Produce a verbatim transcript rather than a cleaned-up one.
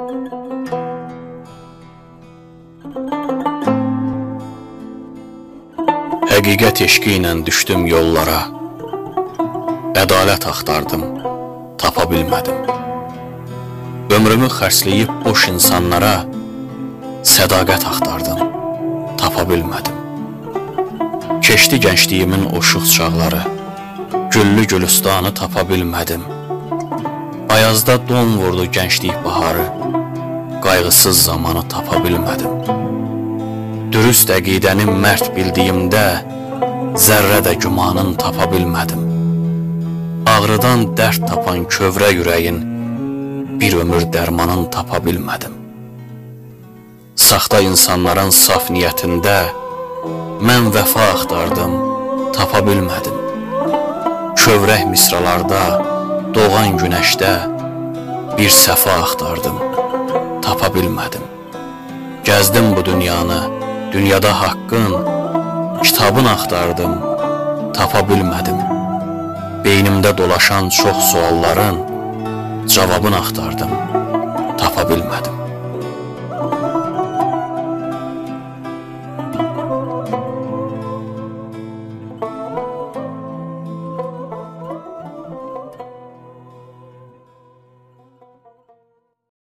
Həqiqət eşqi ilə düşdüm yollara, ədalət axtardım, tapa bilmədim. Ömrümü xərcləyib boş insanlara sədaqət axtardım, tapa bilmədim. Keçdi gəncliyimin o şux çağları, güllü gülüstanı tapa bilmədim. Ayazda don vurdu gənclik baharı, qayğısız zamanı tapa bilmədim. Dürüst əqidəni mərd bildiyimdə, zərrə də gümanın tapa bilmədim. Ağrıdan dərd tapan kövrə ürəyin, bir ömür dərmanın tapa bilmədim. Saxta insanların saf niyyətində, mən vəfa axtardım, tapa bilmədim. Kövrək misralarda, doğan günəşdə, bir səfa axtardım, tapa bilmədim. Gəzdim bu dünyanı, dünyada haqqın, kitabın axtardım, tapa bilmədim. Beynimdə dolaşan çox sualların cavabını axtardım, tapa bilmədim.